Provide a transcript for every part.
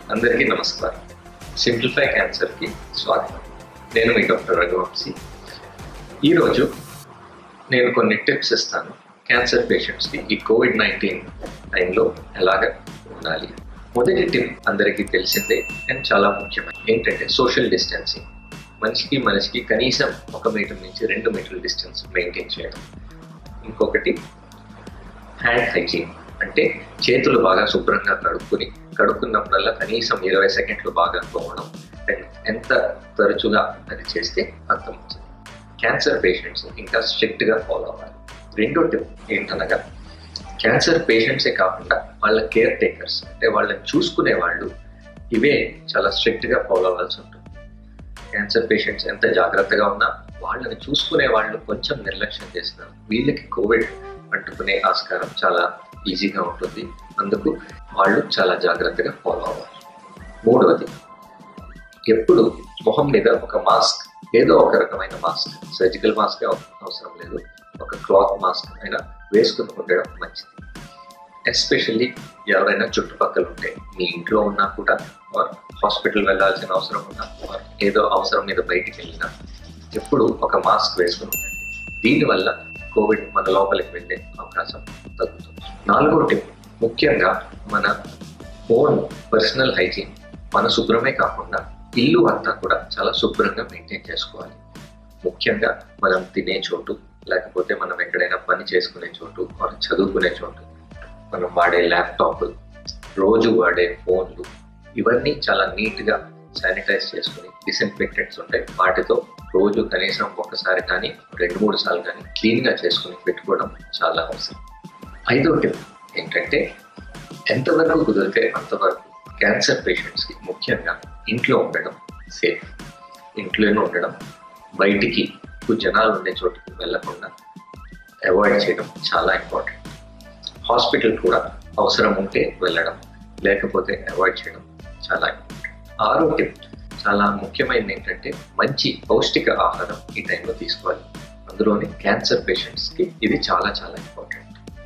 అందరికీ నమస్కారం. సింప్లిఫై క్యాన్సర్కి స్వాగతం. నేను మీ డాక్టర్ రఘువంశీ. ఈరోజు నేను కొన్ని టిప్స్ ఇస్తాను క్యాన్సర్ పేషెంట్స్కి ఈ కోవిడ్-19 టైంలో ఎలాగ ఉండాలి. మొదటి టిప్ అందరికీ తెలిసిందే అండ్ చాలా ముఖ్యమైనది. ఏంటంటే సోషల్ డిస్టెన్సింగ్. మనిషికి కనీసం 1 మీటర్ నుంచి 2 మీటర్ల డిస్టెన్స్ మెయింటైన్ చేయడం. ఇంకొకటి హ్యాండ్ హైజీన్, అంటే చేతులు బాగా శుభ్రంగా కడుక్కున్నప్పుడల్లా కనీసం 20 సెకండ్లు బాగా తోమడం. ఎంత తరచుగా అది చేస్తే అంత మంచిది. క్యాన్సర్ పేషెంట్స్ ఇంకా స్ట్రిక్ట్గా ఫాలో అవ్వాలి. రెండో టిప్ ఏంటనగా క్యాన్సర్ పేషెంట్సే కాకుండా వాళ్ళ కేర్ టేకర్స్, అంటే వాళ్ళని చూసుకునే వాళ్ళు ఇవే చాలా స్ట్రిక్ట్గా ఫాలో అవ్వాల్సి ఉంటుంది. క్యాన్సర్ పేషెంట్స్ ఎంత జాగ్రత్తగా ఉన్నా వాళ్ళని చూసుకునే వాళ్ళు కొంచెం నిర్లక్ష్యం చేస్తున్నారు. వీళ్ళకి కోవిడ్ అంటుకునే ఆస్కారం చాలా ఈజీగా ఉంటుంది. అందుకు వాళ్ళు చాలా జాగ్రత్తగా ఫాలో అవ్వాలి. మూడవది, ఎప్పుడు మొహం మీద ఒక మాస్క్, ఏదో ఒక రకమైన మాస్క్, సర్జికల్ మాస్క్ అవసరం లేదు, ఒక క్లాత్ మాస్క్ అయినా వేసుకుని ఉండడం మంచిది. ఎస్పెషల్లీ ఎవరైనా చుట్టుపక్కల ఉంటే, మీ ఇంట్లో ఉన్నా కూడా, హాస్పిటల్ వెళ్ళాల్సిన అవసరం ఉన్నా, ఏదో అవసరం మీద బయటికి వెళ్ళినా ఎప్పుడు ఒక మాస్క్ వేసుకుని ఉండండి. దీనివల్ల కోవిడ్ మన లోపలికి వెళ్ళే అవకాశం తగ్గుతుంది. నాలుగో టిప్, ముఖ్యంగా మన ఓన్ పర్సనల్ హైజీన్. మన శుభ్రమే కాకుండా ఇల్లు అంతా కూడా చాలా శుభ్రంగా మెయింటైన్ చేసుకోవాలి. ముఖ్యంగా మనం తినే చోటు, లేకపోతే మనం ఎక్కడైనా పని చేసుకునే చోటు, మనం చదువుకునే చోటు, మనం వాడే ల్యాప్టాప్, రోజు వాడే ఫోన్లు, ఇవన్నీ చాలా నీట్గా శానిటైజ్ చేసుకుని, డిస్ఇన్ఫెక్టెంట్స్ ఉంటాయి, వాటితో రోజు కనీసం ఒకసారి కానీ 2-3 సార్లు కానీ క్లీన్గా చేసుకుని పెట్టుకోవడం చాలా అవసరం. ఐదో టిప్ ఏంటంటే ఎంతవరకు కుదిరితే అంతవరకు క్యాన్సర్ పేషెంట్స్కి ముఖ్యంగా ఇంట్లో ఉండడం సేఫ్. ఇంట్లోనే ఉండడం, బయటికి జనాలు ఉండే చోటుకి వెళ్లకుండా అవాయిడ్ చేయడం చాలా ఇంపార్టెంట్. హాస్పిటల్ కూడా అవసరం ఉంటే వెళ్ళడం, లేకపోతే అవాయిడ్ చేయడం చాలా ఇంపార్టెంట్. ఆరో టిప్ చాలా ముఖ్యమైనది ఏంటంటే మంచి పౌష్టిక ఆహారం ఈ టైంలో తీసుకోవాలి. అందులోని క్యాన్సర్ పేషెంట్స్కి ఇది చాలా చాలా ఇంపార్టెంట్.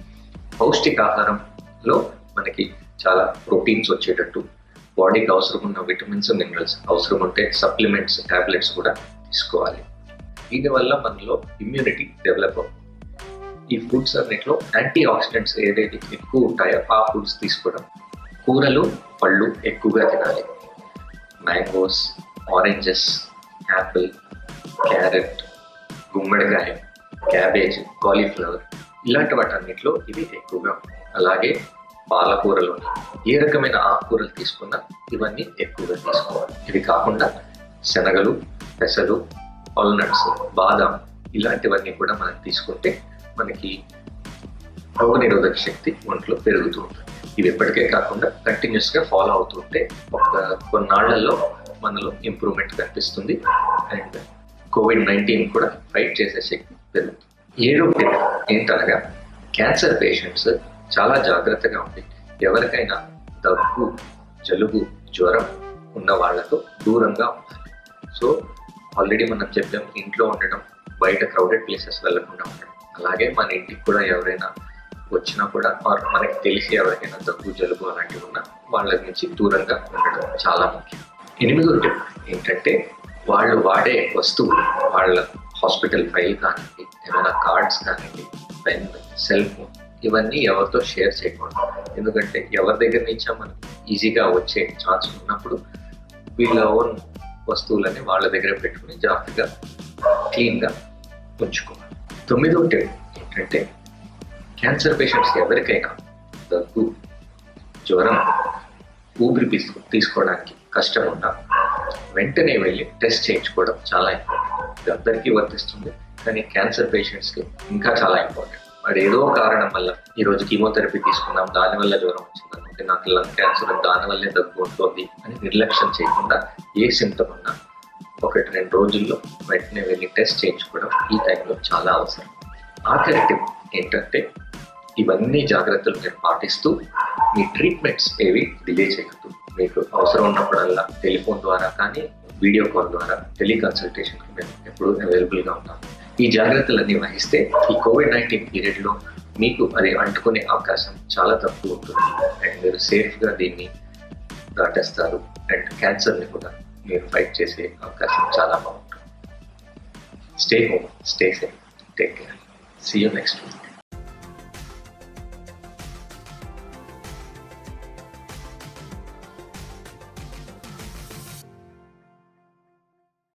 పౌష్టికాహారంలో మనకి చాలా ప్రోటీన్స్ వచ్చేటట్టు, బాడీకి అవసరం ఉన్న విటమిన్స్, మినరల్స్, అవసరం ఉంటే సప్లిమెంట్స్, టాబ్లెట్స్ కూడా తీసుకోవాలి. దీనివల్ల మనలో ఇమ్యూనిటీ డెవలప్ అవుతుంది. ఈ ఫుడ్స్ అన్నిట్లో యాంటీ ఆక్సిడెంట్స్ ఏదైతే ఎక్కువ ఉంటాయో ఆ ఫుడ్స్ తీసుకోవడం. కూరలు, పళ్ళు ఎక్కువగా తినాలి. మ్యాంగోస్, ఆరెంజెస్, యాపిల్, క్యారెట్, గుమ్మడికాయ, క్యాబేజ్, కాలీఫ్లవర్, ఇలాంటి వాటన్నిటిలో ఇవి ఎక్కువగా ఉంటాయి. అలాగే పాలకూరలు, ఏ రకమైన ఆకుకూరలు తీసుకున్నా ఇవన్నీ ఎక్కువగా తీసుకోవాలి. ఇవి కాకుండా శనగలు, పెసలు, వాల్నట్స్, బాదాం, ఇలాంటివన్నీ కూడా మనం తీసుకుంటే మనకి రోగనిరోధక శక్తి ఒంట్లో పెరుగుతూ ఉంటుంది. ఇవి ఎప్పటికే కాకుండా కంటిన్యూస్గా ఫాలో అవుతుంటే కొన్నాళ్లలో మనలో ఇంప్రూవ్మెంట్ కనిపిస్తుంది అండ్ కోవిడ్-19 కూడా ఫైట్ చేసే శక్తి పెరుగుతుంది. ఏడో టిప్ ఏంటనగా క్యాన్సర్ పేషెంట్స్ చాలా జాగ్రత్తగా ఉంది. ఎవరికైనా దగ్గు, జలుబు, జ్వరం ఉన్న వాళ్ళతో దూరంగా ఉండాలి. సో ఆల్రెడీ మనం చెప్పాం, ఇంట్లో ఉండడం, బయట క్రౌడెడ్ ప్లేసెస్ వెళ్లకుండా ఉండడం. అలాగే మన ఇంటికి కూడా ఎవరైనా వచ్చినా కూడా మనకి తెలిసి ఎవరికైనా దగ్గు, జలుబు అలాంటివి ఉన్నా వాళ్ళ నుంచి దూరంగా ఉండడం చాలా ముఖ్యం. ఎనిమిదో టిప్ ఏంటంటే వాళ్ళు వాడే వస్తువులు, వాళ్ళ హాస్పిటల్ ఫైల్ కానివ్వండి, ఏమైనా కార్డ్స్ కానివ్వండి, పెన్, సెల్ ఫోన్, ఇవన్నీ ఎవరితో షేర్ చేయకూడదు. ఎందుకంటే ఎవరి దగ్గర నుంచో మనకి ఈజీగా వచ్చే ఛాన్స్ ఉన్నప్పుడు వీళ్ళ ఓన్ వస్తువులని వాళ్ళ దగ్గర పెట్టుకుని జాగ్రత్తగా క్లీన్గా ఉంచుకోవాలి. 9వ టిప్ ఏంటంటే క్యాన్సర్ పేషెంట్స్కి ఎవరికైనా దగ్గు, జ్వరం, ఊపిరి తీసుకోవడానికి కష్టం ఉన్నా వెంటనే వెళ్ళి టెస్ట్ చేయించుకోవడం చాలా ఇంపార్టెంట్. ఇది అందరికీ వర్తిస్తుంది, కానీ క్యాన్సర్ పేషెంట్స్కి ఇంకా చాలా ఇంపార్టెంట్. మరి ఏదో కారణం వల్ల ఈరోజు కీమోథెరపీ తీసుకున్నాం, దానివల్ల జ్వరం వచ్చింది అనుకుంటే, నాకు లంగ్ క్యాన్సర్, దానివల్లే దగ్గు ఉంటుంది అని నిర్లక్ష్యం చేయకుండా ఏ సిమ్టమ్ ఉన్నా 1-2 రోజుల్లో వెంటనే వెళ్ళి టెస్ట్ చేయించుకోవడం ఈ టైంలో చాలా అవసరం. ఆఖరి టిప్ ఏంటంటే ఇవన్నీ జాగ్రత్తలు మీరు పాటిస్తూ మీ ట్రీట్మెంట్స్ ఏవి డిలే చేయొద్దు. మీకు అవసరం ఉన్నప్పుడల్లా టెలిఫోన్ ద్వారా కానీ, వీడియో కాల్ ద్వారా, టెలికన్సల్టేషన్కి మేము ఎప్పుడూ అవైలబుల్గా ఉంటాము. ఈ జాగ్రత్తలన్నీ వహిస్తే ఈ కోవిడ్-19 పీరియడ్లో మీకు అది అంటుకునే అవకాశం చాలా తక్కువ ఉంటుంది అండ్ మీరు సేఫ్గా దీన్ని దాటేస్తారు అండ్ క్యాన్సర్ని కూడా మీరు ఫైట్ చేసే అవకాశం చాలా బాగుంటుంది. Stay home, stay safe, take care. See you next week.